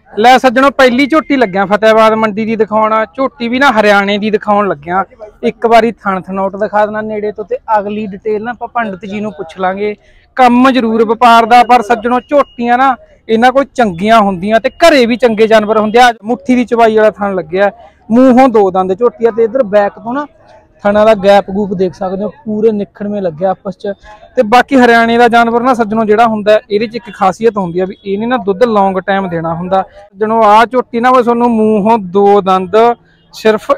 ਲੈ ਸੱਜਣੋ ਪਹਿਲੀ ਝੋਟੀ ਲੱਗਿਆ ਫਤਿਆਬਾਦ ਮੰਡੀ ਦੀ ਦਿਖਾਉਣਾ। ਝੋਟੀ ਵੀ ਨਾ ਹਰਿਆਣੇ ਦੀ ਦਿਖਾਉਣ ਲੱਗਿਆ। ਇੱਕ ਵਾਰੀ ਥਣ ਥਨੌਟ ਦਿਖਾ ਦੇਣਾ ਨੇੜੇ ਤੋਂ, ਤੇ ਅਗਲੀ ਡਿਟੇਲ ਨਾ ਆਪਾਂ ਪੰਡਤ ਜੀ ਨੂੰ ਪੁੱਛ ਲਾਂਗੇ। ਕੰਮ ਜ਼ਰੂਰ ਵਪਾਰ ਦਾ, ਪਰ ਸੱਜਣੋ ਝੋਟੀਆਂ ਨਾ ਇਹਨਾਂ ਕੋਲ ਚੰਗੀਆਂ ਹੁੰਦੀਆਂ ਤੇ ਘਰੇ ਵੀ ਚੰਗੇ ਜਾਨਵਰ ਹੁੰਦੇ ਆ। ਮੁੱਠੀ ਦੀ ਚਵਾਈ ਵਾਲਾ ਥਣ ਲੱਗਿਆ, ਮੂੰਹੋਂ ਦੋ ਦੰਦ ਝੋਟੀਆਂ, ਤੇ ਇਧਰ ਬੈਕ ਤੋਂ ਨਾ ਥਣਾ ਦਾ ਗੈਪ ਗੂਪ ਦੇਖ ਸਕਦੇ ਹੋ, ਪੂਰੇ ਨਿਖੜਵੇਂ ਲੱਗਿਆ ਆਪਸ ਚ। ਤੇ ਬਾਕੀ ਹਰਿਆਣੇ ਦਾ ਜਾਨਵਰ ਨਾ ਸੱਜਣੋ ਜਿਹੜਾ ਹੁੰਦਾ ਇਹਦੇ ਚ ਇੱਕ ਖਾਸੀਅਤ ਹੁੰਦੀ ਆ ਵੀ ਇਹਨੇ ਨਾ ਦੁੱਧ ਲੌਂਗ ਟਾਈਮ ਦੇਣਾ ਹੁੰਦਾ। ਸੱਜਣੋ ਆਹ ਝੋਟੀ ਨਾ ਤੁਹਾਨੂੰ ਮੂੰਹੋਂ ਦੋ ਦੰਦ ਸਿਰਫ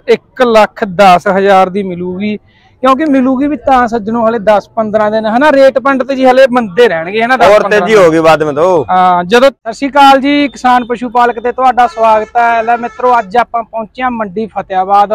1,10,000 ਦੀ ਮਿਲੂਗੀ, ਕਿਉਂਕਿ ਮਿਲੂਗੀ ਵੀ ਤਾਂ ਸੱਜਣੋ ਹਲੇ 10-15 ਦਿਨ ਹਨਾ। ਰੇਟ ਪੰਡਤ ਜੀ ਹਲੇ ਮੰਦੇ ਰਹਿਣਗੇ ਹਨਾ। और तेजी होगी बाद में तो। ਜਦੋਂ ਸਤਿ ਸ਼੍ਰੀ ਅਕਾਲ ਜੀ, ਕਿਸਾਨ ਪਸ਼ੂ ਪਾਲਕ ਤੇ ਤੁਹਾਡਾ ਸਵਾਗਤ ਹੈ। ਲੈ ਮਿੱਤਰੋ ਅੱਜ ਆਪਾਂ ਪਹੁੰਚੇ ਹਾਂ ਮੰਡੀ ਫਤਿਆਬਾਦ,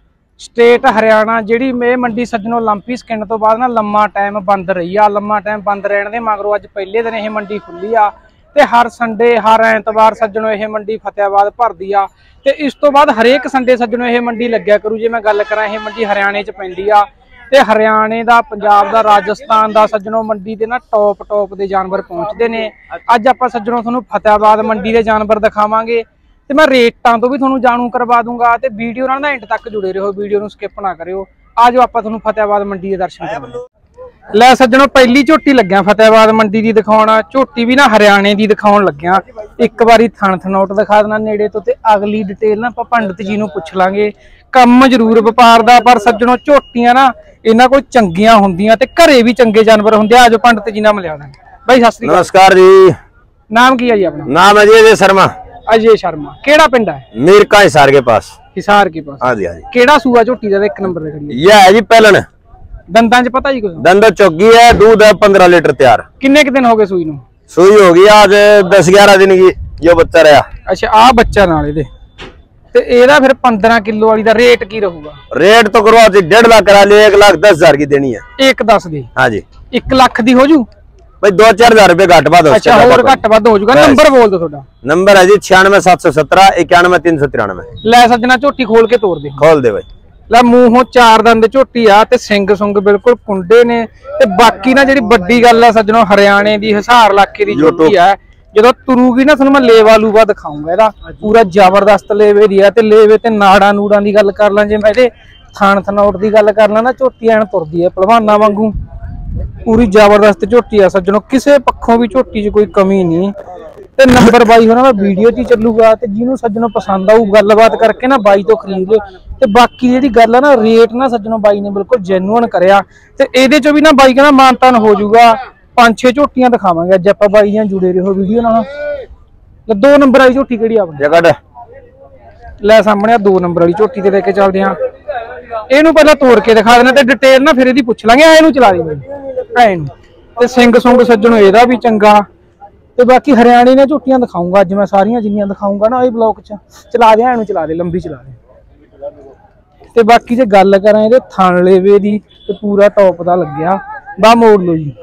ਸਟੇਟ ਹਰਿਆਣਾ। ਜਿਹੜੀ ਇਹ ਮੰਡੀ ਸੱਜਣੋ ਲੰਪੀ ਸਕਿਨ ਤੋਂ ਬਾਅਦ ਨਾ ਲੰਮਾ ਟਾਈਮ ਬੰਦ ਰਹੀ ਆ। ਲੰਮਾ ਟਾਈਮ ਬੰਦ ਰਹਿਣ ਦੇ ਮਗਰੋਂ ਅੱਜ ਪਹਿਲੇ ਦਿਨ ਇਹ ਮੰਡੀ ਖੁੱਲੀ ਆ, ਤੇ ਹਰ ਸੰਡੇ ਹਰ ਐਤਵਾਰ ਸੱਜਣੋ ਇਹ ਮੰਡੀ ਫਤਿਆਬਾਦ ਭਰਦੀ ਆ। ਤੇ ਇਸ ਤੋਂ ਬਾਅਦ ਹਰੇਕ ਸੰਡੇ ਸੱਜਣੋ ਇਹ ਮੰਡੀ ਲੱਗਿਆ ਕਰੂ। ਜੇ ਮੈਂ ਗੱਲ ਕਰਾਂ, ਇਹ ਮੰਡੀ ਹਰਿਆਣੇ 'ਚ ਪੈਂਦੀ ਆ, ਤੇ ਹਰਿਆਣੇ ਦਾ, ਪੰਜਾਬ ਦਾ, ਰਾਜਸਥਾਨ ਦਾ ਸੱਜਣੋ ਮੰਡੀ ਦੇ ਨਾ ਟੌਪ ਦੇ ਜਾਨਵਰ ਪਹੁੰਚਦੇ ਨੇ। ਅੱਜ ਆਪਾਂ ਸੱਜਣੋ ਤੁਹਾਨੂੰ ਫਤਿਆਬਾਦ ਮੰਡੀ ਦੇ ਜਾਨਵਰ ਦਿਖਾਵਾਂਗੇ, ਤੇ ਮੈਂ ਰੇਟਾਂ ਤੋਂ ਵੀ ਤੁਹਾਨੂੰ ਜਾਣੂ ਕਰਵਾ ਦੂੰਗਾ। ਤੇ ਵੀਡੀਓ ਨਾਲ ਨਾ ਐਂਡ ਤੱਕ ਜੁੜੇ ਰਹੋ, ਵੀਡੀਓ ਨੂੰ ਸਕਿਪ ਨਾ ਕਰਿਓ। ਆਜੋ ਆਪਾਂ ਤੁਹਾਨੂੰ ਫਤਿਆਬਾਦ ਮੰਡੀ ਦੇ ਦਰਸ਼ਨ ਕਰਾਂਗੇ। ਲੈ ਸੱਜਣੋ ਪਹਿਲੀ ਝੋਟੀ ਲੱਗਿਆ ਫਤਿਆਬਾਦ ਮੰਡੀ ਦੀ ਦਿਖਾਉਣਾ। ਝੋਟੀ ਵੀ ਨਾ ਹਰਿਆਣੇ ਦੀ ਦਿਖਾਉਣ ਲੱਗਿਆ। ਇੱਕ ਵਾਰੀ ਥਣ ਥਨੌਟ ਦਿਖਾ ਦੇਣਾ ਨੇੜੇ ਤੋਂ, ਤੇ ਅਗਲੀ ਡਿਟੇਲ ਨਾ ਆਪਾਂ ਪੰਡਤ ਜੀ ਨੂੰ ਪੁੱਛ ਲਾਂਗੇ। ਕੰਮ ਜ਼ਰੂਰ ਵਪਾਰ ਦਾ, ਪਰ ਸੱਜਣੋ ਝੋਟੀਆਂ ਨਾ ਇਹਨਾਂ ਕੋਲ ਚੰਗੀਆਂ ਹੁੰਦੀਆਂ ਤੇ ਘਰੇ ਵੀ ਚੰਗੇ ਜਾਨਵਰ ਹੁੰਦੇ ਆ। ਆਜੋ ਪੰਡਤ ਜੀ ਨਾਲ ਮਿਲਿਆ ਦਾਂਗੇ। ਬਾਈ ਸਤਿ ਸ੍ਰੀ ਅਕਾਲ। नमस्कार जी। ਨਾਮ ਕੀ ਹੈ ਜੀ ਆਪਣਾ? नाम है जी अजय शर्मा। अजय शर्मा। केड़ा पिंड है? मीर का हिसार के पास। हिसार के पास। हाँ जी हाँ जी। केड़ा सूआ झोटी दा एक नंबर पे खड़ी है? यह है जी पहलन। दंदां च पता जी कुछ? दंद चौकी है, दूध है 15 लीटर तैयार। किन्ने के दिन हो गए सूई नूं? सुई होगी आज 10-11 दिन की जो बच्चा रहा। अच्छा आ बच्चा नाल इहदे ते एदा फिर 15 किलो वाली दा रेट की रहूगा? रेट तो करो 1.5 लाख करा लिया, 1,10,000 की देनी है। 1,10 दी? हाँ जी। 1 लाख दी हो जू भाई 2-4 हजार रुपए घट बाद। अच्छा और घट वध हो जाऊगा। नंबर बोल दो थोड़ा। नंबर है जी 96 717 91 393। ਲੈ ਸੱਜਣਾ ਝੋਟੀ ਖੋਲ ਕੇ ਤੋੜ ਦੇ। खोल दे भाई। ਲੈ ਮੂੰਹੋਂ ਚਾਰ ਦੰਦ ਝੋਟੀ ਆ, ਤੇ ਸਿੰਘ ਸੁੰਗ ਬਿਲਕੁਲ ਕੁੰਡੇ ਨੇ। ਤੇ ਬਾਕੀ ਨਾ ਜਿਹੜੀ ਵੱਡੀ ਗੱਲ ਆ ਸੱਜਣੋ, ਹਰਿਆਣੇ ਦੀ ਹਿਸਾਰ ਇਲਾਕੇ ਦੀ ਝੋਟੀ ਆ। ਜਦੋਂ ਤੁਰੂਗੀ ਨਾ ਤੁਹਾਨੂੰ ਮੈਂ ਲੇਵਾ ਲੂਵਾ ਦਿਖਾਉਂਗਾ। ਇਹਦਾ ਪੂਰਾ ਜ਼ਬਰਦਸਤ ਲੇਵੇ ਦੀ ਆ। ਤੇ ਲੇਵੇ ਤੇ ਨਾੜਾਂ ਨੂੜਾਂ ਦੀ ਗੱਲ ਕਰ ਲਾਂ, ਜੇ ਮੈਂ ਇਹਦੇ ਥਣ ਥਨੌਟ ਦੀ ਗੱਲ ਕਰ ਲਾਂ ਨਾ, ਝੋਟੀ ਐਨ ਤੁਰਦੀ ਆ ਪਹਿਲਵਾਨਾਂ ਵਾਂਗੂ। ਪੂਰੀ ਜ਼ਬਰਦਸਤ ਝੋਟੀ ਆ ਸੱਜਣੋ, ਕਿਸੇ ਪੱਖੋਂ ਵੀ ਝੋਟੀ 'ਚ ਕੋਈ ਕਮੀ ਨਹੀਂ। ਤੇ ਨੰਬਰ 22 ਹੋਣਾ ਮੈਂ ਵੀਡੀਓ 'ਚ ਹੀ ਚੱਲੂਗਾ, ਤੇ ਜਿਹਨੂੰ ਸੱਜਣੋ ਪਸੰਦ ਆਊ ਗੱਲਬਾਤ ਕਰਕੇ ਨਾ ਬਾਈ ਤੋਂ ਖਰੀਦ ਲਿਓ। ਤੇ ਬਾਕੀ ਜਿਹੜੀ ਗੱਲ ਆ ਨਾ, ਰੇਟ ਨਾ ਸੱਜਣੋ ਬਾਈ ਨੇ ਬਿਲਕੁਲ ਜੈਨੂਅਨ ਕਰਿਆ। ਤੇ ਇਹਦੇ 'ਚੋਂ ਵੀ ਨਾ ਬਾਈ ਕਹਿੰਦਾ ਮਾਨਤਾਨ ਹੋ ਜਾਊਗਾ। 5-6 ਝੋਟੀਆਂ ਦਿਖਾਵਾਂਗੇ ਅੱਜ ਆਪਾਂ। ਬਾਈ ਜਾਂ ਜੁੜੇ ਰਹੋ ਵੀਡੀਓ ਨਾਲ। ਲੈ 2 ਨੰਬਰ ਵਾਲੀ ਝੋਟੀ ਕਿਹੜੀ ਆਪਣੀ? ਲੈ ਸਾਹਮਣੇ 2 ਨੰਬਰ ਵਾਲੀ ਝੋਟੀ ਤੇ ਲੈ ਕੇ ਚੱਲਦੇ ਆ। ਇਹਨੂੰ ਪਹਿਲਾਂ ਤੋੜ ਕੇ ਦਿਖਾ ਦੇਣਾ, ਤੇ ਡਿਟੇਲ ਨਾ ਫਿਰ ਇਹਦੀ ਪੁੱਛ ਲਾਂਗੇ। ਇਹਨੂੰ ਚਲਾ ਦੇ ਭੈਣ। ਤੇ ਸਿੰਘ ਸੁੰਗ ਸੱਜਣੋ ਇਹਦਾ ਵੀ ਚੰਗਾ। ਤੇ ਬਾਕੀ ਹਰਿਆਣੇ ਦੀਆਂ ਝੋਟੀਆਂ ਦਿਖਾਉਂਗਾ ਅੱਜ ਮੈਂ ਸਾਰੀਆਂ, ਜਿੰਨੀਆਂ ਦਿਖਾਉਂਗਾ ਨਾ ਇਹ ਬਲੌਕ 'ਚ। ਚਲਾ ਦੇ ਇਹਨੂੰ, ਚਲਾ ਦੇ ਲੰਬੀ ਚਲਾ ਦੇ। ਤੇ ਬਾਕੀ ਜੇ ਗੱਲ ਕਰਾਂ ਇਹਦੇ ਥਣ ਲੇਵੇ ਦੀ, ਤੇ ਪੂਰਾ ਟੌਪ ਦਾ ਲੱਗਿਆ। ਬਾ ਮੋੜ ਲਓ ਜੀ।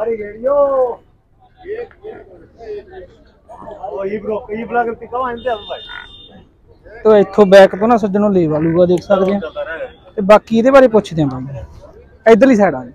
तो इत्थों बैक तो ना सज्जनों लेवा लूगा देख सकते हैं। ते बाकी ਇਹਦੇ ਬਾਰੇ ਪੁੱਛਦੇ ਆਂ ਬਾਈ। इधरली साइड आ जी।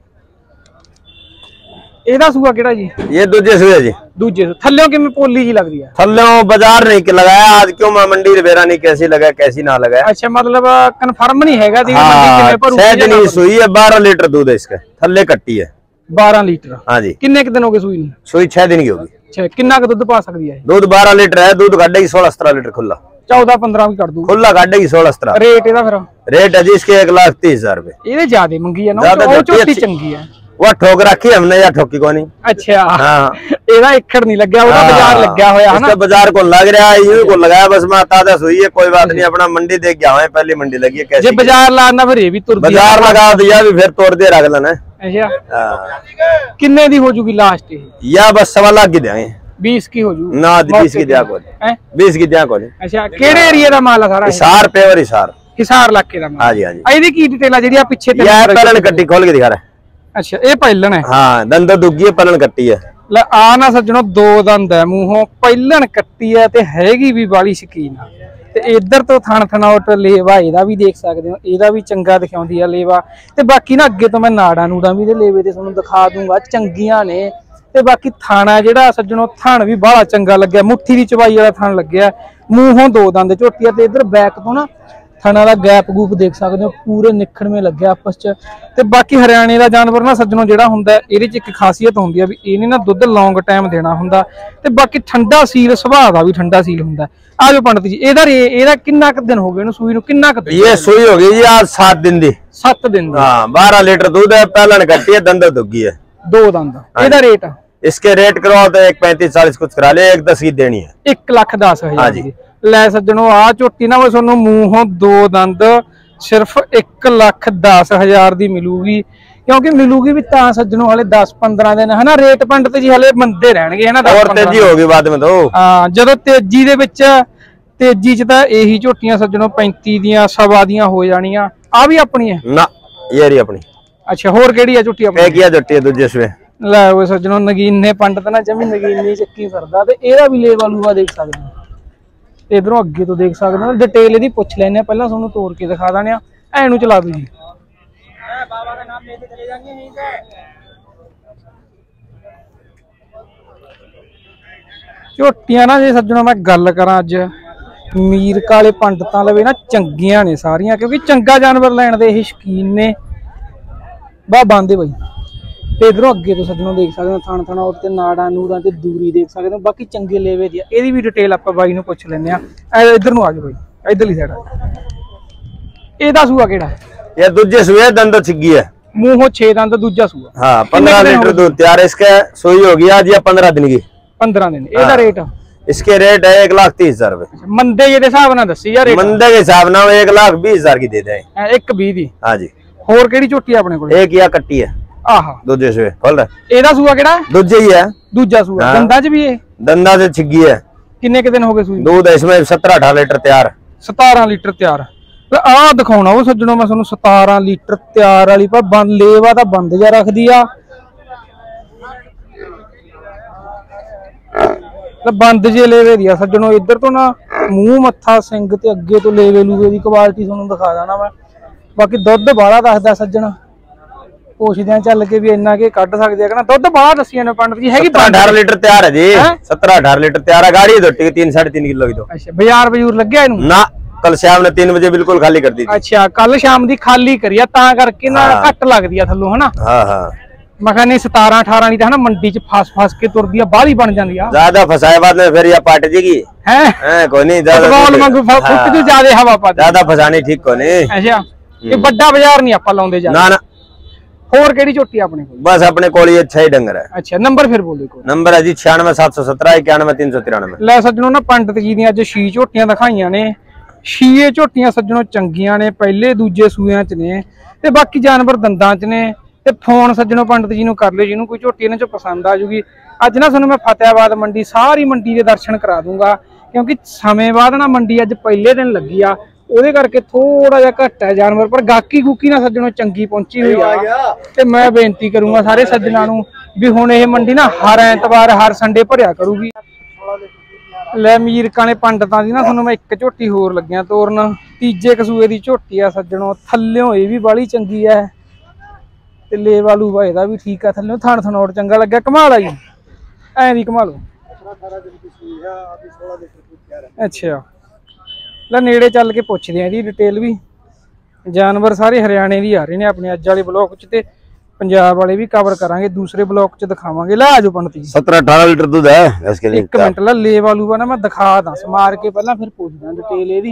ਇਹਦਾ ਸੂਆ ਕਿਹੜਾ ਜੀ? ये दूजे सूए जी। दूजे थल्लों किवें पोली जी लग रही है? थल्लों बाजार नहीं लगाया आज, क्यों मैं मंडी बेरा नहीं कैसी लगा कैसी ना लगा। अच्छा मतलब कंफर्म नहीं हैगा दी मंडी किवें भरू? 6 दिन की सूई है, 12 लीटर दूध है इसका, थल्ले कट्टी है 12 लीटर। हाँ जी। किन्ने के दिन हो गए सूई नूं? सूई 6 दिन की होगी। अच्छा कितना का दूध पा सकदी है? दूध 12 लीटर है, दूध काटेगी 16-17 लीटर खुला। 14-15 भी कर दूं खुला काटेगी 16-17। रेट ਇਹਦਾ ਫਿਰ? रेट है जी इसके 1,30,000 रुपए। ਇਹਦੇ ਜ਼ਿਆਦੇ ਮੰਗੀ ਹੈ ਨਾ, ਉਹ ਝੋਟੀ ਚੰਗੀ ਹੈ। वो ठोक रखी हमने या ठोकी को नहीं। अच्छा हाँ। ਇਹਦਾ ਇਖੜ ਨਹੀਂ ਲੱਗਿਆ, ਉਹਦਾ ਬਾਜ਼ਾਰ ਲੱਗਿਆ ਹੋਇਆ ਹੈ ਨਾ। इसका बाजार को लग रहा है, यूं को लगाया बस। मैं ताजा सुई है, कोई बात नहीं, अपना मंडी देख गया है, पहली मंडी लगी है कैसी। जे बाजार लाना फिर ये भी तुरदी है। बाजार लगा दिया भी फिर तोड़ दे रख लेना। अच्छा किन्ने दी हो जूगी लास्ट? या बस 1.25 लाख की देंगे। 20 की हो जू ना 20 की दिया को 20 की दिया को। अच्छा केड़े एरिया दा माल है सारा? हिसार पेवर हिसार। हिसार इलाके दा माल। हां जी हां जी। ਇਹਦੀ ਕੀ ਡਿਟੇਲ ਆ ਜਿਹੜੀ ਆ ਪਿੱਛੇ ਤੇ? ये पलन कट्टी खोल के दिखा रहा है। अच्छा ਇਹ ਪਹਿਲਣ ਹੈ? हां दंद दुग्गी है, पलन कट्टी है। ਲੈ ਆ ਨਾ ਸੱਜਣੋ 2 ਦੰਦ ਹੈ ਮੂੰਹੋਂ, ਪਹਿਲਣ ਕੱਟੀ ਹੈ ਤੇ ਹੈਗੀ ਵੀ ਵਾਲੀ ਸ਼ਕੀਨ ਆ। ਤੇ ਇੱਧਰ ਤੋਂ ਥਣ ਥਣਾਉਟ ਲੇਵਾ ਇਹਦਾ ਵੀ ਦੇਖ ਸਕਦੇ ਹੋ, ਇਹਦਾ ਵੀ ਚੰਗਾ ਦਿਖਾਉਂਦੀ ਆ ਲੇਵਾ। ਤੇ ਬਾਕੀ ਨਾ ਅੱਗੇ ਤੋਂ ਮੈਂ ਨਾੜਾਂ ਨੂੜਾਂ ਵੀ ਇਹਦੇ ਲੇਵੇ ਤੇ ਤੁਹਾਨੂੰ ਦਿਖਾ ਦੂੰਗਾ, ਚੰਗੀਆਂ ਨੇ। ਤੇ ਬਾਕੀ ਥਾਣਾ ਜਿਹੜਾ ਸੱਜਣੋ ਥਣ ਵੀ ਬਾਹਲਾ ਚੰਗਾ ਲੱਗਿਆ, ਮੁੱਠੀ ਦੀ ਚਵਾਈ ਵਾਲਾ ਥਣ ਲੱਗਿਆ, ਮੂੰਹੋਂ 2 ਦੰਦ ਝੋਟੀ ਆ ਤੇ ਇਧਰ ਬੈਕ ਤੋਂ ਨਾ ਥਣਾ ਦਾ ਗੈਪ ਗੂਪ ਦੇਖ ਸਕਦੇ ਹੋ, ਪੂਰੇ ਨਿਖੜਵੇਂ ਲੱਗਿਆ ਆਪਸ ਚ। ਤੇ ਬਾਕੀ ਹਰਿਆਣੇ ਦਾ ਜਾਨਵਰ ਨਾ ਸੱਜਣੋ ਜਿਹੜਾ ਹੁੰਦਾ ਇਹਦੇ ਚ ਇੱਕ ਖਾਸੀਅਤ ਹੁੰਦੀ ਆ ਵੀ ਇਹਨੇ ਨਾ ਦੁੱਧ ਲੌਂਗ ਟਾਈਮ ਦੇਣਾ ਹੁੰਦਾ, ਤੇ ਬਾਕੀ ਠੰਡਾ ਸੀਲ ਸੁਭਾਅ ਦਾ ਵੀ ਠੰਡਾ ਸੀਲ ਹੁੰਦਾ। ਆ ਜੋ ਪੰਡਤ ਜੀ ਇਹਦਾ ਕਿੰਨਾ ਕੁ ਦਿਨ ਹੋ ਗਏ ਇਹਨੂੰ ਸੂਈ ਨੂੰ, ਕਿੰਨਾ ਕੁ ये सुई होगी जी आज 7 दिन दी। 7 दिन ਦੀ। हाँ 12 लीटर दूध है, पहलन घटी है, दंद दुग्गी है। 2 दंद। ਇਹਦਾ ਰੇਟ इसके रेट करवाओ तो 1.35-40 कुछ करा ले, 1.10 की देनी है। 1,10,000 ਦੀ। ਲੈ ਸੱਜਣੋ ਆ ਝੋਟੀ ਨਾ ਤੁਹਾਨੂੰ ਮੂੰਹੋਂ 2 ਦੰਦ ਸਿਰਫ 1,10,000 ਦੀ ਮਿਲੂਗੀ, ਕਿਉਂਕਿ ਮਿਲੂਗੀ ਵੀ ਤਾਂ ਸੱਜਣੋ ਹਲੇ 10-15 ਦਿਨ ਹਨਾ, ਰੇਟ ਪੰਡਤ ਜੀ ਹਲੇ ਮੰਦੇ ਰਹਿਣਗੇ ਹਨਾ। और तेजी होगी बाद में तो। ਹਾਂ ਜਦੋਂ ਤੇਜ਼ੀ ਦੇ ਵਿੱਚ, ਤੇਜ਼ੀ ਚ ਤਾਂ ਇਹੀ ਝੋਟੀਆਂ ਸੱਜਣੋ 35 ਦੀਆਂ 1.25 ਦੀਆਂ ਹੋ ਜਾਣੀਆਂ। ਆ ਵੀ ਆਪਣੀ ਹੈ ना ये रही अपनी। ਅੱਛਾ ਹੋਰ ਕਿਹੜੀ ਆ ਝੋਟੀ ਆਪਣੀ? किया झोटी है दूजे से। ਲੈ ਉਹ ਸੱਜਣੋ ਨਗੀਨੇ ਪੰਡਤ ਨਾ ਜਮੀ ਨਗੀਨੀ ਚੱਕੀ ਫਿਰਦਾ, ਤੇ ਇਹਦਾ ਵੀ ਲੇਵਾ ਲੂਆ ਦੇਖ ਸਕਦੇ ਹੋ, ਇਧਰੋਂ ਅੱਗੇ ਤੋਂ ਦੇਖ ਸਕਦੇ ਹੋ। ਡਿਟੇਲ ਇਹਦੀ ਪੁੱਛ ਲੈਣੇ ਆ, ਪਹਿਲਾਂ ਤੁਹਾਨੂੰ ਤੋੜ ਕੇ ਦਿਖਾ ਦਾਂ ਆ। ਐ ਨੂੰ ਚਲਾ ਦੂ ਜੀ। ਬਾਬਾ ਦਾ ਨਾਮ ਲੈ ਕੇ ਚਲੇ ਜਾਣਗੇ ਯਹੀਂ ਤੇ। ਝੋਟੀਆਂ ਨਾ ਜੇ ਸੱਜਣੋ ਮੈਂ ਗੱਲ ਕਰਾਂ ਅੱਜ ਮੀਰ ਕਾਲੇ ਪੰਡਤਾਂ ਲਵੇ ਨਾ ਚੰਗੀਆਂ ਨੇ ਸਾਰੀਆਂ, ਕਿਉਂਕਿ ਚੰਗਾ ਜਾਨਵਰ ਲੈਣ ਦੇ ਇਹ ਸ਼ੌਕੀਨ ਨੇ। ਬਾ ਬੰਦੇ ਬਾਈ ਤੇ ਇਧਰੋਂ ਅੱਗੇ ਤੋਂ ਸੱਜਣੋਂ ਦੇਖ ਸਕਦੇ ਹੋ ਥਣ ਥਣਾ ਉੱਤੇ ਨਾੜਾਂ ਨੂੜਾਂ ਤੇ ਦੂਰੀ ਦੇਖ ਸਕਦੇ ਹੋ। ਬਾਕੀ ਚੰਗੇ ਲੇਵੇ ਦੀ ਆ, ਇਹਦੀ ਵੀ ਡਿਟੇਲ ਆਪਾਂ ਬਾਈ ਨੂੰ ਪੁੱਛ ਲੈਂਦੇ ਆ। ਇਧਰ ਨੂੰ ਆ ਜਾਓ ਬਾਈ, ਇਧਰਲੀ ਸਾਈਡ ਆ। ਇਹਦਾ ਸੂਆ ਕਿਹੜਾ? ये दूजे सुए दंद छिग्गी है, ਮੂੰਹੋਂ 6 ਦੰਦ, ਦੂਜਾ ਸੂਆ। हाँ 15 लीटर दूध तैयार है। इसका सुई होगी आज या 15 दिन की। 15 दिन। ਇਹਦਾ ਰੇਟ? इसके रेट है 1,30,000 रुपए। ਮੰਦੇ ਜਿਹੇ ਹਿਸਾਬ ਨਾਲ ਦੱਸੀ ਯਾਰ ਰੇਟ। मंदे के हिसाब ना 1,20,000 की दे दें। 1,20 ਦੀ। हाँ जी। ਹੋਰ ਕਿਹੜੀ ਝੋਟੀ ਆਪਣੇ ਕੋਲ? एक या कट्टी है। ਆਹਾ दूजे सुए खोल रहा। ਇਹਦਾ ਸੂਆ ਕਿਹੜਾ? दूजे ही है। ਦੂਜਾ ਸੂਆ। ਦੰਦਾਂ 'ਚ ਵੀ ਇਹ दंदा से छिग्गी है। ਕਿੰਨੇ ਕੁ ਦਿਨ ਹੋ ਗਏ ਸੂਈ? दूध है इसमें 17-18 लीटर तैयार। 17 ਲੀਟਰ ਤਿਆਰ। ਤੇ ਆਹ ਦਿਖਾਉਣਾ ਉਹ ਸੱਜਣੋ ਮੈਂ ਤੁਹਾਨੂੰ 17 ਲੀਟਰ ਤਿਆਰ ਵਾਲੀ, ਪਰ ਬੰਦ ਲੇਵਾ ਤਾਂ ਬੰਦ ਜਾ ਰੱਖਦੀ ਆ, ਤੇ ਬੰਦ ਜੇ ਲੇਵੇ ਦੀ ਆ ਸੱਜਣੋ। ਇੱਧਰ ਤੋਂ ਨਾ ਮੂੰਹ ਮੱਥਾ ਸਿੰਘ ਤੇ ਅੱਗੇ ਤੋਂ ਲੇਵੇ ਲੂਵੇ ਦੀ ਕੁਆਲਿਟੀ ਤੁਹਾਨੂੰ ਦਿਖਾ ਦਾਣਾ ਮੈਂ। ਬਾਕੀ ਦੁੱਧ ਬਾਹਲਾ ਦੱਸਦਾ ਸੱਜਣਾ, ਪੁੱਛਦੇ ਆ ਚੱਲ ਕੇ ਵੀ ਇੰਨਾ ਕੇ ਕੱਢ ਸਕਦੇ ਆ ਕਿ ਨਾ। ਦੁੱਧ ਬਾਹਲਾ ਦੱਸੀਆਂ ਨੇ ਪੰਡਤ ਜੀ, ਹੈਗੀ 17-18 लीटर तैयार है जी। 17-18 लीटर तैयार है। गाड़ी है 3-3.5 किलो की। तो ਅੱਛਾ ਬਾਜ਼ਾਰ ਬਜੂਰ ਲੱਗਿਆ ਇਹਨੂੰ ना कल शाम ने 3 बजे बिल्कुल खाली कर दी थी। ਅੱਛਾ ਕੱਲ ਸ਼ਾਮ ਦੀ ਖਾਲੀ ਕਰੀ ਆ, ਤਾਂ ਕਰਕੇ ਨਾ ਘੱਟ ਲੱਗਦੀ ਆ ਥੱਲੋਂ ਹਨਾ। हाँ हाँ ਮੈਂ ਕਹਿੰਦਾ ਨਹੀਂ 17-18 ਵਾਲੀ ਤਾਂ ਹਨਾ ਮੰਡੀ ਚ ਫਸ ਕੇ ਤੁਰਦੀ ਆ, ਬਾਹਲੀ ਬਣ ਜਾਂਦੀ ਆ। ज्यादा फसाए बाद में फिर ये पाट जी की ਹੈ कोई नहीं ज्यादा ਫੁੱਟਬਾਲ ਵਾਂਗੂ ਫੁੱਟ ਜੂ ਜਿਆਦੇ ਹਵਾ ਪਾ ਦੇ। ज्यादा फसानी ठीक को नहीं। ਅੱਛਾ ਇਹ ਵੱਡਾ ਬਾਜ਼ਾਰ ਨਹੀਂ ਆਪਾਂ ਲਾਉਂਦੇ ਜਾ। ना ना ਹੋਰ ਕਿਹੜੀ ਝੋਟੀ ਆਪਣੇ ਕੋਲ? बस अपने को ये 6 डंगर है। ਅੱਛਾ ਨੰਬਰ ਫਿਰ ਬੋਲੋ ਇੱਕ। नंबर है जी 96 717 91 393। ਲੈ ਸੱਜਣੋ ਨਾ ਪੰਡਤ ਜੀ ਦੀਆਂ ਅੱਜ 6 ਝੋਟੀਆਂ ਦਿਖਾਈਆਂ ਨੇ। 6 ਝੋਟੀਆਂ ਸੱਜਣੋ ਚੰਗੀਆਂ ਨੇ, ਪਹਿਲੇ ਦੂਜੇ ਸੂਆਂ ਚ ਨੇ, ਤੇ ਬਾਕੀ ਜਾਨਵਰ ਦੰਦਾਂ ਚ ਨੇ। ਤੇ ਫੋਨ ਸੱਜਣੋ ਪੰਡਤ ਜੀ ਨੂੰ ਕਰ ਲਿਓ ਜਿਹਨੂੰ ਕੋਈ ਝੋਟੀ ਇਹਨਾਂ ਚੋਂ ਪਸੰਦ ਆ ਜੂਗੀ। ਅੱਜ ਨਾ ਤੁਹਾਨੂੰ ਮੈਂ ਫਤਿਆਬਾਦ ਮੰਡੀ ਸਾਰੀ ਮੰਡੀ ਦੇ ਦਰਸ਼ਨ ਕਰਾ ਦੂੰਗਾ, ਕਿਉਂਕਿ ਸਮੇਂ ਬਾਅਦ ਨਾ ਮੰਡੀ ਅੱਜ ਪਹਿਲੇ ਦਿਨ ਲੱਗੀ ਆ, ਉਹਦੇ ਕਰਕੇ ਥੋੜਾ ਜਿਹਾ ਘੱਟ ਹੈ ਜਾਨਵਰ, ਪਰ ਗਾਕੀ ਗੂਕੀ ਨਾ ਸੱਜਣੋ ਚੰਗੀ ਪਹੁੰਚੀ ਹੋਈ ਆ। ਤੇ ਮੈਂ ਬੇਨਤੀ ਕਰੂੰਗਾ ਸਾਰੇ ਸੱਜਣਾਂ ਨੂੰ ਵੀ ਹੁਣ ਇਹ ਮੰਡੀ ਨਾ ਹਰ ਐਤਵਾਰ ਹਰ ਸੰਡੇ ਭਰਿਆ ਕਰੂਗੀ। ਲੈ ਮੀਰ ਕਾਲੇ ਪੰਡਤਾਂ ਦੀ ਨਾ ਤੁਹਾਨੂੰ ਮੈਂ ਇੱਕ ਝੋਟੀ ਹੋਰ ਲੱਗਿਆ ਤੋਰਨ। ਤੀਜੇ ਕਸੂਏ ਦੀ ਝੋਟੀ ਆ ਸੱਜਣੋ, ਥੱਲਿਓਂ ਇਹ ਵੀ ਬਾਲੀ ਚੰਗੀ ਐ, ਤੇ ਲੇਵਾ ਲੂਵਾ ਇਹਦਾ ਵੀ ਠੀਕ ਆ। ਥੱਲਿਓਂ ਥਣ ਥਣੋੜ ਚੰਗਾ ਲੱਗਿਆ। ਕਮਾਲ ਆ ਜੀ, ਐਂ ਦੀ ਕਮਾਲ। ਅੱਛਾ ਲੈ ਨੇੜੇ ਚੱਲ ਕੇ ਪੁੱਛਦੇ ਆ ਇਹਦੀ ਡਿਟੇਲ ਵੀ। ਜਾਨਵਰ ਸਾਰੇ ਹਰਿਆਣੇ ਦੀ ਆ ਰਹੇ ਨੇ ਆਪਣੇ ਅੱਜ ਵਾਲੇ ਬਲੌਕ ਚ, ਤੇ ਪੰਜਾਬ ਵਾਲੇ ਵੀ ਕਵਰ ਕਰਾਂਗੇ, ਦੂਸਰੇ ਬਲੌਕ ਚ ਦਿਖਾਵਾਂਗੇ। ਲੈ ਆਜੋ ਪੰਡਤ ਜੀ। 17-18 लीटर दूध है इसके लिए। ਇੱਕ ਮਿੰਟ ਲੈ ਲੇਵਾ ਲੂਵਾ ਨਾ ਮੈਂ ਦਿਖਾ ਦਾਂ ਸਮਾਰ ਕੇ, ਪਹਿਲਾਂ ਫਿਰ ਪੁੱਛਦਾ ਡਿਟੇਲ ਇਹਦੀ।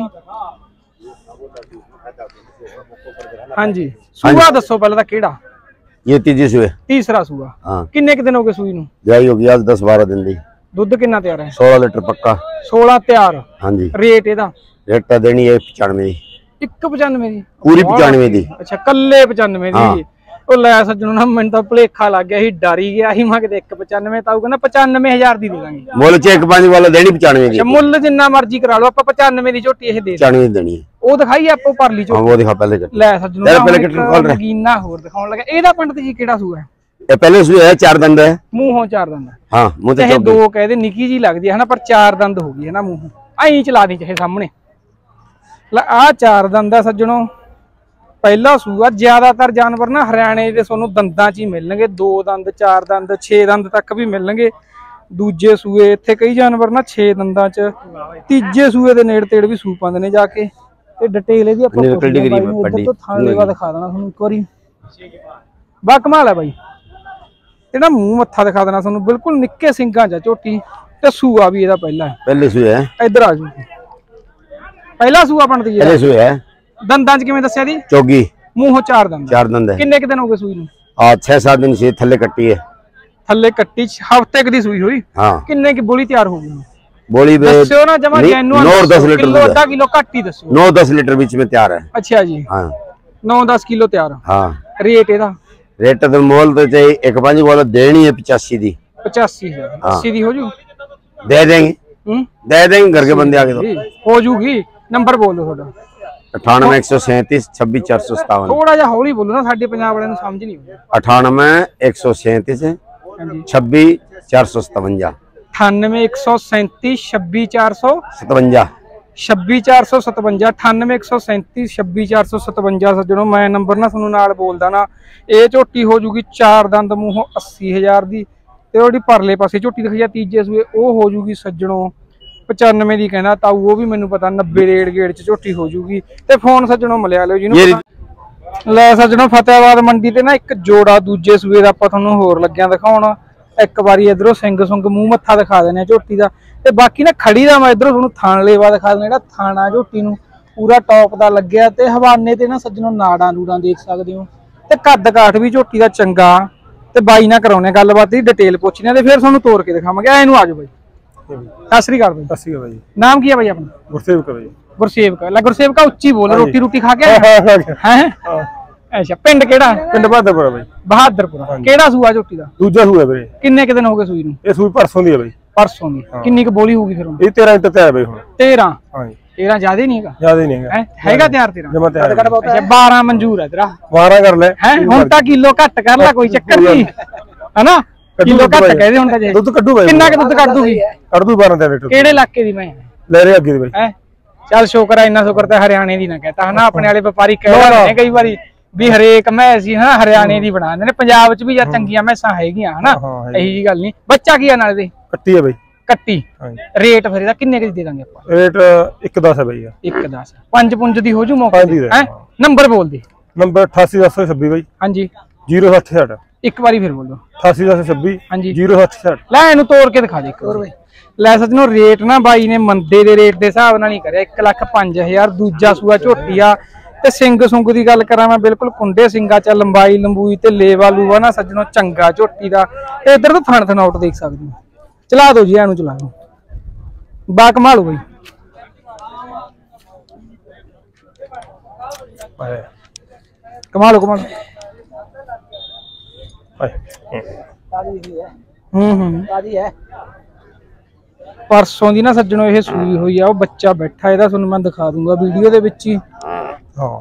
ਹਾਂਜੀ ਸੂਆ ਦੱਸੋ ਪਹਿਲਾਂ ਤਾਂ ਕਿਹੜਾ? ये तीजी सुए। ਤੀਸਰਾ ਸੂਆ। हाँ ਕਿੰਨੇ ਕੁ ਦਿਨ ਹੋ ਗਏ ਸੂਈ ਨੂੰ? जाई होगी आज 10-12 दिन दी। ਦੁੱਧ ਕਿੰਨਾ ਤਿਆਰ ਹੈ? 16 लीटर पक्का। 16 ਤਿਆਰ। हाँ जी। ਰੇਟ ਇਹਦਾ? रेट तो देनी है 95 दी। 195 ਦੀ? पूरी 95 दी। ਅੱਛਾ ਕੱਲੇ 95 ਦੀ। ਉਹ ਲੈ ਸੱਜਣੋ ਨਾ ਮੈਨੂੰ ਤਾਂ ਭੁਲੇਖਾ ਲੱਗ ਗਿਆ ਸੀ, ਡਰ ਹੀ ਗਿਆ ਸੀ। ਮੈਂ ਕਿਤੇ 195 ਤਾਂ ਉਹ ਕਹਿੰਦਾ 95,000 ਦੀ ਦੇ ਦਾਂਗੇ। ਮੁੱਲ ਚ 1.5 ਵਾਲਾ ਦੇਣੀ 95 ਦੀ। ਅੱਛਾ ਮੁੱਲ ਜਿੰਨਾ ਮਰਜ਼ੀ ਕਰਾ ਲਓ, ਆਪਾਂ 95 ਦੀ ਝੋਟੀ ਇਹ ਦੇ 95 ਦੇਣੀ ਹੈ। ਉਹ ਦਿਖਾਈ ਆਪੋ ਪਰਲੀ ਝੋਟੀ। ਹਾਂ ਉਹ ਦਿਖਾ ਪਹਿਲੇ। ਲੈ ਸੱਜਣੋ ਯਾਰ ਪਹਿਲੇ ਕਿੱਟ ਖੋਲ ਰਿਹਾ। ਨਗੀਨਾ ਹੋਰ ਦਿਖਾਉਣ ਲੱਗਾ। ਇਹਦਾ ਪੰਡਤ ਜੀ ਕਿਹੜਾ ਸੂਆ ਹੈ? ਇਹ ਪਹਿਲੇ ਸੂਆ ਹੈ 4 ਦੰਦ ਹੈ। ਮੂੰਹੋਂ 4 ਦੰਦ। ਹਾਂ ਮੂੰਹ ਤੇ ਚਾਹੇ 2 ਕਹਦੇ ਨਿੱਕੀ ਜੀ ਲੱਗਦੀ ਹੈ ਹਨਾ, ਪਰ 4 ਦੰਦ ਹੋ ਗਈ ਹੈ ਨਾ ਮੂੰਹੋਂ। ਐਂ ਚਲਾ ਦੀ ਚਾਹੇ ਸਾਹਮਣੇ। ਲੈ ਆਹ 4 ਦੰਦ ਆ ਸੱਜਣੋ, ਪਹਿਲਾ ਸੂਆ। ਜ਼ਿਆਦਾਤਰ ਜਾਨਵਰ ਨਾ ਹਰਿਆਣੇ ਦੇ ਤੁਹਾਨੂੰ ਦੰਦਾਂ 'ਚ ਹੀ ਮਿਲਣਗੇ, 2 ਦੰਦ 4 ਦੰਦ 6 ਦੰਦ ਤੱਕ ਵੀ ਮਿਲਣਗੇ। ਦੂਜੇ ਸੂਏ ਇੱਥੇ ਕਈ ਜਾਨਵਰ ਨਾ 6 ਦੰਦਾਂ 'ਚ, ਤੀਜੇ ਸੂਏ ਦੇ ਨੇੜੇ ਤੇੜ ਵੀ ਸੂ ਪਾਉਂਦੇ ਨੇ ਜਾ ਕੇ। ਤੇ ਡਿਟੇਲ ਇਹਦੀ ਆਪਾਂ ਇੱਧਰ ਤੋਂ ਥਣ ਲੇਵਾ ਦਿਖਾ ਦੇਣਾ ਤੁਹਾਨੂੰ ਇੱਕ ਵਾਰੀ। ਬਾ ਕਮਾਲ ਹੈ ਬਾਈ, ਤੇ ਨਾ ਮੂੰਹ ਮੱਥਾ ਦਿਖਾ ਦੇਣਾ ਤੁਹਾਨੂੰ, ਬਿਲਕੁਲ ਨਿੱਕੇ ਸਿੰਘਾਂ 'ਚ ਝੋਟੀ। ਤੇ ਸੂਆ ਵੀ ਇਹਦਾ ਪਹਿਲਾ ਹੈ, ਪਹਿਲੇ ਸੂਆ ਹੈ। ਇੱਧਰ ਆ ਜੂ, ਪਹਿਲਾ ਸੂਆ ਬਣਦੀ ਹੈ। ਪਹਿਲੇ ਸੂਆ ਹੈ। ਦੰਦਾਂ 'ਚ ਕਿਵੇਂ ਦੱਸਿਆ ਦੀ? ਚੌਗੀ, ਮੂੰਹੋਂ 4 ਦੰਦ। 4 ਦੰਦ ਹੈ। ਕਿੰਨੇ ਕਿ ਦਿਨ ਹੋ ਗਏ ਸੂਈ ਨੂੰ? 6-7 दिन से थल्ले कट्टी है। ਥੱਲੇ ਕੱਟੀ ਹਫਤੇ ਕ ਦੀ ਸੂਈ ਹੋਈ। हाँ ਕਿੰਨੇ ਕੀ ਬੋਲੀ ਤਿਆਰ ਹੋ ਗਈ? बोली ਦੱਸਿਓ ਨਾ ਜਮਾ ਜੈਨੂਅਨ। 9-10 लीटर ਕਿਲੋ ਅੱਧਾ ਕਿਲੋ ਘੱਟ ਹੀ ਦੱਸਿਓ। 9-10 लीटर बीच में तैयार है। ਅੱਛਾ ਜੀ, हाँ 9-10 ਕਿਲੋ ਤਿਆਰ। हाँ ਰੇਟ ਇਹਦਾ? रेट तो मोल तो चाहिए 1.5 बोलो देनी है 85 दी। 85,000 80 ਦੀ ਹੋ ਜੂ? दे देंगे, दे देंगे घर के बंदे आगे तो ਹੋ ਜੂਗੀ। ਨੰਬਰ ਬੋਲ ਦਿਓ ਤੁਹਾਡਾ। 98-137 26-457। ਥੋੜਾ ਜਿਹਾ ਹੌਲੀ ਬੋਲੋ ਨਾ, ਸਾਡੇ ਪੰਜਾਬ ਵਾਲਿਆਂ ਨੂੰ ਸਮਝ ਨਹੀਂ ਆਉਂਦੀ। 98-137 26-457। 98-137 26-457। 26-457। 98-137 26-457 ਸੱਜਣੋ, ਮੈਂ ਨੰਬਰ ਨਾ ਤੁਹਾਨੂੰ ਨਾਲ ਬੋਲਦਾ ਨਾ। ਇਹ ਝੋਟੀ ਹੋ ਜੂਗੀ 4 ਦੰਦ ਮੂੰਹੋਂ 80,000 ਦੀ। ਤੇ ਉਹਦੀ ਪਰਲੇ ਪਾਸੇ ਝੋਟੀ ਦਿਖਾਈ ਆ ਤੀਜੇ ਸੂਏ, ਉਹ ਹੋ ਜੂਗੀ ਸੱਜਣੋ 95 ਦੀ ਕਹਿੰਦਾ ਤਾਊ, ਉਹ ਵੀ ਮੈਨੂੰ ਪਤਾ 90 ਰੇਡ ਗੇੜ ਚ ਝੋਟੀ ਹੋ ਜੂਗੀ। ਤੇ ਫੋਨ ਸੱਜਣੋ ਮਿਲਿਆ ਲਿਓ ਜਿਹਨੂੰ। ਲੈ ਸੱਜਣੋ, ਫਤਿਆਬਾਦ ਮੰਡੀ ਤੇ ਨਾ ਇੱਕ ਜੋੜਾ ਦੂਜੇ ਸੂਏ ਦਾ ਆਪਾਂ ਤੁਹਾਨੂੰ ਹੋਰ ਲੱਗਿਆ ਦਿਖਾਉਣ। ਇੱਕ ਵਾਰੀ ਇਧਰੋਂ ਸਿੰਘ ਸੁੰਗ ਮੂੰਹ ਮੱਥਾ ਦਿਖਾ ਦੇਣੇ ਆ ਝੋਟੀ ਦਾ। ਤੇ ਬਾਕੀ ਨਾ ਖੜੀ ਦਾ ਮੈਂ ਇਧਰੋਂ ਤੁਹਾਨੂੰ ਥਣ ਲੇਵਾ ਦਿਖਾ ਦੇਣਾ। ਜਿਹੜਾ ਥਾਣਾ ਝੋਟੀ ਨੂੰ ਪੂਰਾ ਟੌਪ ਦਾ ਲੱਗਿਆ। ਤੇ ਹਵਾਨੇ ਤੇ ਨਾ ਸੱਜਣੋ ਨਾੜਾਂ ਨੂੜਾਂ ਦੇਖ ਸਕਦੇ ਹੋ। ਤੇ ਕੱਦ ਕਾਠ ਵੀ ਝੋਟੀ ਦਾ ਚੰਗਾ। ਤੇ ਬਾਈ ਨਾਲ ਕਰਾਉਣੇ ਗੱਲਬਾਤ ਦੀ ਡਿਟੇਲ ਪੁੱਛਣੀ ਤੇ ਫਿਰ ਤੁਹਾਨੂੰ ਤੋੜ ਕੇ ਦਿਖਾਵਾਂਗੇ। ਐ ਨੂੰ ਆਜੋ ਬਾਈ। ਸਤਿ ਸ੍ਰੀ ਅਕਾਲ ਬਾਈ। ਸਤਿ ਸ੍ਰੀ ਅਕਾਲ ਬਾਈ। ਨਾਮ ਕੀ ਹੈ ਬਾਈ ਆਪਣਾ? ਗੁਰਸੇਵਕ ਬਾਈ। ਗੁਰਸੇਵਕ। ਲੈ ਗੁਰਸੇਵਕ ਉੱਚੀ ਬੋਲ, ਰੋਟੀ ਰੋਟੀ ਖਾ ਕੇ ਹੈ? ਅੱਛਾ, ਪਿੰਡ ਕਿਹੜਾ? ਪਿੰਡ ਬਹਾਦਰਪੁਰਾ ਬਾਈ। ਬਹਾਦਰਪੁਰਾ। ਕਿਹੜਾ ਸੂਆ ਝੋਟੀ ਦਾ? ਦੂਜਾ ਸੂਆ ਵੀਰੇ। ਕਿੰਨੇ ਕਿ ਦਿਨ ਹੋ ਗਏ ਸੂਈ ਨੂੰ? ਇਹ ਸੂਈ ਪਰਸੋਂ ਦੀ ਹੈ ਬਾਈ। ਪਰਸੋਂ ਦੀ। ਕਿੰਨੀ ਕੁ ਬੋਲੀ ਹੋਊਗੀ ਫਿਰ? ਇਹ 13 ਇੰਚ ਤਿਆਰ ਬਾਈ ਹੁਣ। 13? ਹਾਂਜੀ। 13 ਜ਼ਿਆਦਾ ਨਹੀਂ ਹੈਗਾ? ਜ਼ਿਆਦਾ ਨਹੀਂ ਹੈਗਾ। ਹੈਗਾ ਤਿਆਰ 13? ਜਮਾ ਤਿਆਰ। ਅੱਛਾ 12 ਮਨਜ਼ੂਰ ਹੈ ਤੇਰਾ? 12 ਕਰ ਲੈ। ਹੈ ਹੁਣ ਤਾਂ ਕਿਲੋ ਘੱਟ ਕਰ ਲੈ, ਕੋਈ ਚੱਕਰ ਨਹੀਂ ਹਨਾ। ਕਿਲੋ ਘੱਟ ਕਹਦੇ ਹੁਣ ਤਾਂ। ਜੇ ਦੁੱਧ ਕੱਢੂ ਬਾਈ। ਕਿੰਨਾ ਕੁ ਦੁੱਧ ਕੱਢ ਦੂਗੀ? ਕੱਢ ਦੂ 12 ਲੀਟਰ। ਕਿਹੜੇ ਇਲਾਕੇ ਦੀ ਮੈਂ? ਲੈ ਰੇ ਅੱਗੇ ਦੀ ਬਾਈ। ਹੈ ਚੱਲ ਸ਼ੁਕਰ ਹੈ, ਇੰਨਾ ਸ਼ੁਕਰ ਤਾਂ ਹਰਿਆਣੇ ਦੀ ਨਾ ਕਹਤਾ ਹਨਾ। ਆਪਣੇ ਵਾਲੇ ਵਪਾਰੀ ਕਹਿੰਦੇ ਨੇ ਕਈ ਵਾਰੀ ਵੀ ਹਰੇਕ ਮੈਸ ਸੀ ਹਨਾ ਹਰਿਆਣੇ ਦੀ ਬਣਾ ਦਿੰਦੇ ਨੇ। ਪੰਜਾਬ 'ਚ ਵੀ ਜਾਂ ਚੰਗੀਆਂ ਮੈਸਾਂ ਹੈਗੀਆਂ ਹਨਾ, ਇਹੀ ਜੀ ਗੱਲ ਨਹੀਂ। ਬੱਚਾ ਕੀ ਆ ਨਾਲੇ ਦੇ? ਕੱਟੀ ਹੈ ਬਾਈ। ਕੱਟੀ। ਰੇਟ ਫਿਰ ਇਹਦਾ ਕਿੰਨੇ ਕੁ ਦੇ ਦਾਂਗੇ ਆਪਾਂ? ਰੇਟ 1.10 ਹੈ ਬਾਈ। 1.10 5 ਪੁੰਜ ਦੀ ਹੋ ਜੂ ਮੌਕੇ ਤੇ? ਹੈ ਨੰਬਰ ਬੋਲ ਦੇ। ਨੰਬਰ 88-1026 ਬਾਈ। ਹਾਂਜੀ। 060 ਇੱਕ ਵਾਰੀ ਫਿਰ ਬੋਲੋ। 88-1026 ਹਾਂਜੀ 060। ਲੈ ਇਹਨੂੰ ਤੋੜ ਕੇ ਦਿਖਾ ਦੇ ਇੱਕ ਵਾਰ। ਲੈ ਸੱਜਣੋ, ਰੇਟ ਨਾ ਬਾਈ ਨੇ ਮੰਦੇ ਦੇ ਰੇਟ ਦੇ ਹਿਸਾਬ ਨਾਲ ਨਹੀਂ ਕਰਿਆ। 1,05,000 ਦੂਜਾ ਸੂਆ ਝੋਟੀ ਆ। ਤੇ ਸਿੰਘ ਸੁੰਗ ਦੀ ਗੱਲ ਕਰਾਂ ਮੈਂ, ਬਿਲਕੁਲ ਕੁੰਡੇ ਸਿੰਘਾਂ ਚ ਲੰਬਾਈ ਲੰਬੂਈ ਤੇ ਲੇਵਾ ਲੂਵਾ ਨਾ ਸੱਜਣੋ ਚੰਗਾ ਝੋਟੀ ਦਾ। ਤੇ ਇੱਧਰ ਤੋਂ ਥਣ ਥਣਾਉਟ ਦੇਖ ਸਕਦੇ ਹੋ। ਚਲਾ ਦੋ ਜੀ, ਇਹਨੂੰ ਚਲਾ ਦੋ। ਬਾ ਕਮਾਲ ਬਾਈ। ਕਮਾਲ ਕਮਾਲ। ਪਰਸੋਂ ਦੀ ਨਾ ਸੱਜਣੋ ਇਹ ਸੂਈ ਹੋਈ ਆ। ਉਹ ਬੱਚਾ ਬੈਠਾ ਇਹਦਾ ਤੁਹਾਨੂੰ ਮੈਂ ਦਿਖਾ ਦੂੰਗਾ ਵੀਡੀਓ ਦੇ ਵਿੱਚ ਹੀ। ਹਾਂ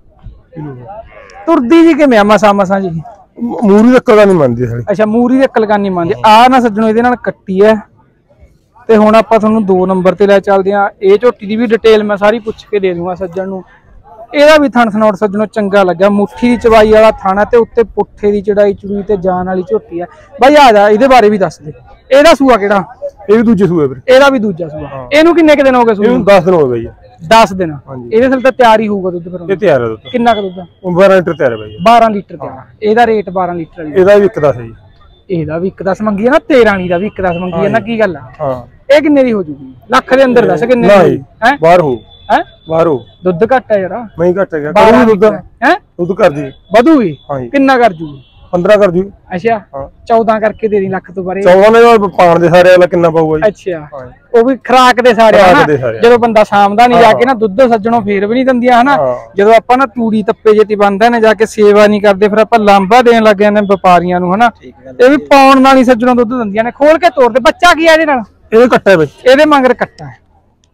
ਤੁਰਦੀ ਜੀ ਕਿਵੇਂ ਆ? ਮਸਾਂ ਮਸਾਂ ਜੀ। ਮੂਰੀ ਦੇ ਅਕਲ ਨਹੀਂ ਮੰਨਦੀ ਸਾਲੀ। ਅੱਛਾ, ਮੂਰੀ ਦੇ ਅਕਲ ਨਹੀਂ ਮੰਨਦੀ। ਆ ਨਾ ਸੱਜਣੋ ਇਹਦੇ ਨਾਲ ਕੱਟੀ ਐ। ਤੇ ਹੁਣ ਆਪਾਂ ਤੁਹਾਨੂੰ 2 ਨੰਬਰ ਤੇ ਲੈ ਚੱਲਦੇ ਆ। ਇਹ ਝੋਟੀ ਦੀ ਵੀ ਡਿਟੇਲ ਮੈਂ ਸਾਰੀ ਪੁੱਛ ਕੇ ਦੇ ਦੂੰਗਾ ਸੱਜਣ ਨੂੰ। ਇਹਦਾ ਵੀ ਥਣ ਥਣਾਉਟ ਸੱਜਣੋ ਚੰਗਾ ਲੱਗਾ। ਮੁੱਠੀ ਦੀ ਚਵਾਈ ਵਾਲਾ ਥਾਣਾ ਤੇ ਉੱਤੇ ਪੁੱਠੇ ਦੀ ਚੜਾਈ ਚੜੂਈ ਤੇ ਜਾਨ ਵਾਲੀ ਝੋਟੀ ਆ ਬਾਈ। ਆ ਜਾ ਇਹਦੇ ਬਾਰੇ ਵੀ ਦੱਸ ਦੇ। ਇਹਦਾ ਸੂਆ ਕਿਹੜਾ? ਇਹ ਵੀ ਦੂਜੇ ਸੂਏ ਵੀਰੇ। ਇਹਦਾ ਵੀ ਦੂਜਾ ਸੂਆ। ਇਹਨੂੰ ਕਿੰਨੇ ਕੁ ਦਿਨ ਹੋ ਗਏ ਸੂਏ ਨੂੰ? 10 ਦਿਨ ਹੋ ਗਏ ਬਾਈ। 10 ਦਿਨ। ਇਹਦੇ ਨਾਲ ਤਾਂ ਤਿਆਰ ਹੀ ਹੋਊਗਾ ਦੁੱਧ ਫਿਰ? ਇਹ ਤਿਆਰ ਹੈ ਦੁੱਧ। ਕਿੰਨਾ ਕੁ ਦੁੱਧ? 12 ਲੀਟਰ ਤਿਆਰ ਹੈ ਬਾਈ। 12 ਲੀਟਰ ਤਿਆਰ। ਇਹਦਾ ਰੇਟ 12 ਲੀਟਰ ਵਾਲੀ। ਇਹਦਾ ਵੀ 1.10 ਹੈ ਜੀ। ਇਹਦਾ ਵੀ 1.10 ਮੰਗੀ ਹੈ ਨਾ। 13 ਵਾਲੀ ਦਾ ਵੀ 1.10 ਮੰਗੀ ਹੈ ਨਾ। ਕੀ ਗੱਲ ਆ? ਹਾਂ। ਇਹ ਕਿੰਨੇ ਦੀ ਹੋ ਜੂਗੀ? ਲੱਖ ਦੇ ਅੰਦਰ ਦੱਸ ਕਿੰਨੇ ਦੀ? ਹੈ ਬਾਹਰ ਹੋ। ਹੈ ਬਾਹਰ ਹੋ। ਦੁੱਧ ਘੱਟ ਹੈ ਯਾਰ। ਨਹੀਂ ਘੱਟ ਹੈਗਾ। ਕਰੂ ਦੁੱਧ। ਹੈ ਦੁੱਧ ਕਰ ਦੀ ਵਧੂਗੀ? ਹਾਂਜੀ। ਕਿੰਨਾ ਕਰ ਜੂਗੀ? 15 ਕਰ ਜੂ। ਅੱਛਾ 14 ਕਰਕੇ ਦੇ ਦੀ ਲੱਖ ਤੋਂ ਬਾਰੇ। 14 ਨੇ ਪਾਣ ਦੇ ਸਾਰੇ ਵਾਲਾ ਕਿੰਨਾ ਪਾਊਗਾ ਜੀ? ਅੱਛਾ, ਉਹ ਵੀ ਖਰਾਕ ਦੇ ਸਾਰੇ ਹਨਾ। ਜਦੋਂ ਬੰਦਾ ਸਾਂਭਦਾ ਨਹੀਂ ਜਾ ਕੇ ਨਾ ਦੁੱਧ ਸੱਜਣੋਂ ਫੇਰ ਵੀ ਨਹੀਂ ਦਿੰਦੀਆਂ ਹਨਾ। ਜਦੋਂ ਆਪਾਂ ਨਾ ਤੂੜੀ ਤੱਪੇ ਜੇ ਤੇ ਬੰਦਾ ਨੇ ਜਾ ਕੇ ਸੇਵਾ ਨਹੀਂ ਕਰਦੇ, ਫਿਰ ਆਪਾਂ ਲਾਂਭਾ ਦੇਣ ਲੱਗ ਜਾਂਦੇ ਵਪਾਰੀਆਂ ਨੂੰ ਹਨਾ। ਇਹ ਵੀ ਪਾਉਣ ਨਾਲ ਹੀ ਸੱਜਣੋਂ ਦੁੱਧ ਦਿੰਦੀਆਂ ਨੇ। ਖੋਲ ਕੇ ਤੋੜ ਦੇ। ਬੱਚਾ ਕੀ ਆ ਇਹਦੇ ਨਾਲ? ਇਹਦੇ ਕੱਟਾ ਬਈ। ਇਹਦੇ ਮਗਰ ਕੱਟਾ ਹੈ।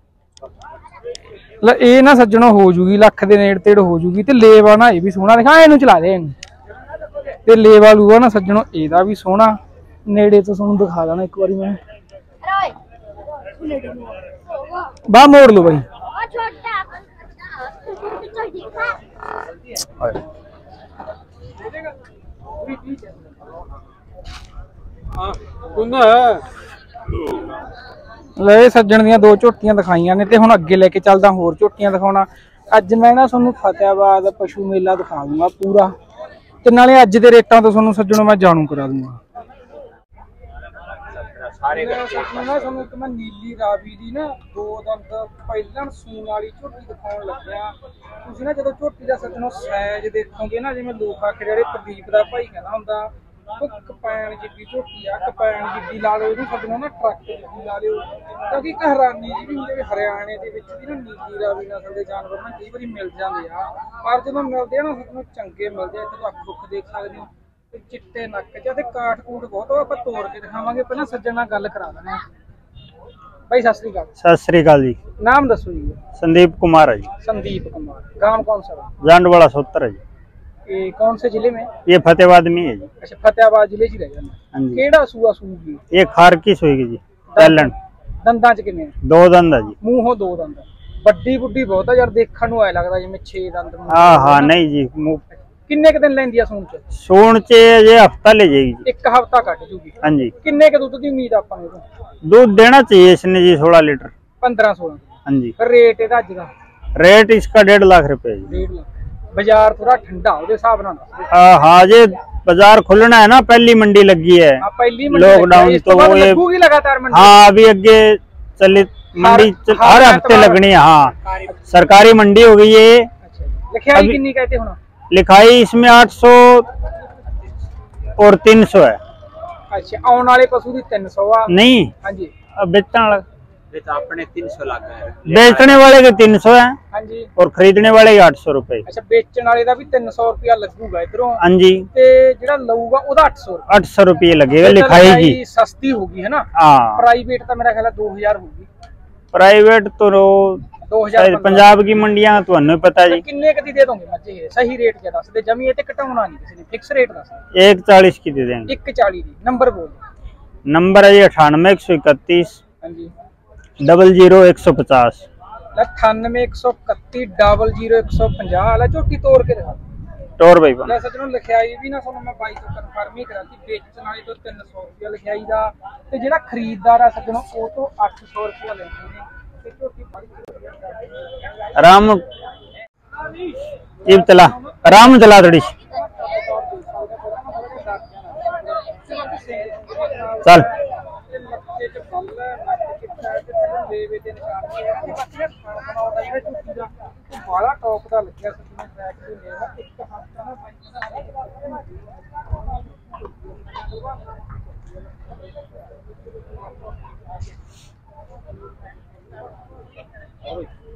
ਲੈ ਇਹ ਨਾ ਸੱਜਣੋਂ ਹੋ ਜੂਗੀ ਲੱਖ ਦੇ ਨੇੜੇ ਤੇੜ ਹੋ ਜੂਗੀ। ਤੇ ਲੇਵਾ ਨਾ ਇਹ ਵੀ ਸੋਹਣਾ ਦਿਖਾ। ਇਹਨੂੰ ਚਲਾ ਦੇ ਇਹਨੂੰ। ਤੇ ਲੇਵਾ ਲੂਆ ਨਾ ਸੱਜਣੋ ਇਹਦਾ ਵੀ ਸੋਹਣਾ। ਨੇੜੇ ਤੋਂ ਤੁਹਾਨੂੰ ਦਿਖਾ ਦੇਣਾ ਇੱਕ ਵਾਰੀ ਮੈਂ। ਬਾਹ ਮੋੜ ਲਓ ਬਾਈ। ਲੈ ਸੱਜਣ ਦੀਆਂ ਦੋ ਝੋਟੀਆਂ ਦਿਖਾਈਆਂ ਨੇ ਤੇ ਹੁਣ ਅੱਗੇ ਲੈ ਕੇ ਚੱਲਦਾ ਹੋਰ ਝੋਟੀਆਂ ਦਿਖਾਉਣਾ। ਅੱਜ ਮੈਂ ਨਾ ਤੁਹਾਨੂੰ ਫਤਿਆਬਾਦ ਪਸ਼ੂ ਮੇਲਾ ਦਿਖਾਉਂਗਾ ਪੂਰਾ, ਤੇ ਨਾਲੇ ਅੱਜ ਦੇ ਰੇਟਾਂ ਤੋਂ ਤੁਹਾਨੂੰ ਸੱਜਣੋਂ ਮੈਂ ਜਾਣੂ ਕਰਾ ਦੂੰਗਾ। ਤੁਹਾਨੂੰ ਇੱਕ ਮੈਂ ਨੀਲੀ ਰਾਵੀ ਦੀ ਨਾ 2 ਦੰਦ ਪਹਿਲਾਂ ਸੂਣ ਵਾਲੀ ਝੋਟੀ ਦਿਖਾਉਣ ਲੱਗਿਆ। ਤੁਸੀਂ ਨਾ ਜਦੋਂ ਝੋਟੀ ਦਾ ਸੱਜਣੋਂ ਸਾਈਜ਼ ਦੇਖੋਗੇ ਨਾ, ਜਿਵੇਂ ਲੋਕ ਆਖੇ ਜਿਹੜੇ ਪ੍ਰਦੀਪ ਦਾ ਭਾਈ ਕਹਿੰਦਾ ਹੁੰਦਾ ਕਪੈਣ ਜਿੱਡੀ ਝੋਟੀ ਆ, ਕਪੈਣ ਜਿੱਡੀ ਲਾ ਲਿਓ ਇਹਨੂੰ ਸੱਜਣੋਂ ਨਾ, ਟਰੱਕ ਜਿੱਡੀ ਲਾ ਲਿਓ। ਕਿਉਂਕਿ ਇੱਕ ਹੈਰਾਨੀ ਜੀ ਵੀ ਹੁੰਦੀ ਵੀ ਹਰਿਆਣੇ ਦੇ ਵਿੱਚ ਵੀ ਨਾ ਨੀਲੀ ਰਾਵੀ ਨਸਲ ਦੇ ਜਾਨਵਰ ਨਾ ਕਈ ਵਾਰੀ ਮਿਲ ਜਾਂਦੇ ਆ, ਪਰ ਜਦੋਂ ਮਿਲਦੇ ਆ ਨਾ ਸੱਜਣੋਂ ਚੰਗੇ ਮਿਲਦੇ ਆ। ਇੱਥੇ ਅੱਖ ਦੁੱਖ ਦੇਖ ਸਕਦੇ ਹੋ, ਤੇ ਚਿੱਟੇ ਨੱਕ ਜਾਂ ਤੇ ਕਾਟ ਕੂਟ ਬਹੁਤ ਆਪਾਂ ਤੋੜ ਕੇ ਦਿਖਾਵਾਂਗੇ। ਪਹਿਲਾਂ ਸੱਜਣ ਨਾਲ ਗੱਲ ਕਰਾ ਦਿੰਦੇ ਆ। भाई सत श्री अकाल। सत श्री अकाल जी। नाम दसो जी। संदीप कुमार है जी। संदीप कुमार। गांव कौन सा? जांडवाड़ा सोतर है जी। ये कौन से जिले में? ये फतेहाबाद में है जी। अच्छा, फतेहाबाद जिले च रह जांदा। केड़ा सूआ सूगी? ये खारकी सूगी जी। टैलेंट दंदां च किन्ने? 2 दंद है जी। मूंहों 2 दंद। बड्डी बुड्डी बहुत है यार, देखण नूं ऐ लगदा जिवें 6 दंद। हां हां नहीं जी। किन्ने क दिन लैंदी आ सूण च? सूण च ये हफ्ता ले जाएगी जी। 1 हफ्ता कट जूगी। हां जी। किन्ने क दूध दी उम्मीद आपां नूं? दूध देना चाहिए इसने जी 16 लीटर। 15-16। हाँ जी। रेट ਇਹਦਾ ਅੱਜ ਦਾ? रेट इसका 1.5 लाख रुपए जी। 1.5 लाख। बाजार थोड़ा ठंडा ਉਹਦੇ ਹਿਸਾਬ ਨਾਲ। हाँ जी, बाजार खुलना है ना, पहली मंडी लगी है। पहली लॉकडाउन तो वो लगूगी लगातार मंडी। हाँ अभी अगे चली मंडी हर हफ्ते लगनी है। हाँ सरकारी मंडी हो गई है। लिखाई कितनी कहते होना? लिखाई इसमें 800 और 300 है। अच्छा, आने वाले पशु की 300 आ? नहीं। हाँ जी। अब बेचने वाला अपने 300 लाख है। बेचने वाले के 300 है। हाँ जी। और खरीदने वाले के 800 रुपए। अच्छा, बेचने वाले का भी 300 रुपया लगूगा इधरों? हाँ जी। ते जेड़ा लऊगा ओदा 800। 800 रुपये लगेगा लिखाई की। सस्ती होगी है ना? हाँ। प्राइवेट तो मेरा ख्याल है 2000 होगी। प्राइवेट तो 2000 पंजाब की मंडियां तो नहीं पता जी। किन्ने क दी दे दोगे मज्जे? सही रेट क्या दस दे, जमी ते घटाउणा नहीं किसी ने, फिक्स रेट दस। 140 की दे देंगे। 140 दी। नंबर बोल। नंबर है 98 131 हाँ जी 00 150। 98 131 00 150 वाला झोटी तोड़ के दिखा। टोर भाई ਲੈ ਸੱਜਣੋਂ ਲਿਖਾਈ ਵੀ ਨਾ ਤੁਹਾਨੂੰ ਮੈਂ ਬਾਈ ਤੋਂ ਕਨਫਰਮ ਹੀ ਕਰਾਤੀ। ਵੇਚਣ ਵਾਲੇ ਤੋਂ 300 ਰੁਪਇਆ ਲਿਖਾਈ ਦਾ, ਤੇ ਜਿਹੜਾ ਖਰੀਦਦਾਰ ਆ ਸੱਜਣੋਂ ਉਹ ਤੋਂ 800 ਰੁਪਇਆ ਲੈਂਦੇ ਨੇ। ਤੇ ਝੋਟੀ ਬੜੀ राम इब चला राम चला थोड़ी चल। ਬਾਲਾ ਟੌਪ ਦਾ ਲੱਗਿਆ ਸੱਜਣੋਂ ਟਰੈਕ ਦੇ ਨੇੜਾ। ਇੱਕ ਹਫ਼ਤਾ ਨਾ ਬਾਈ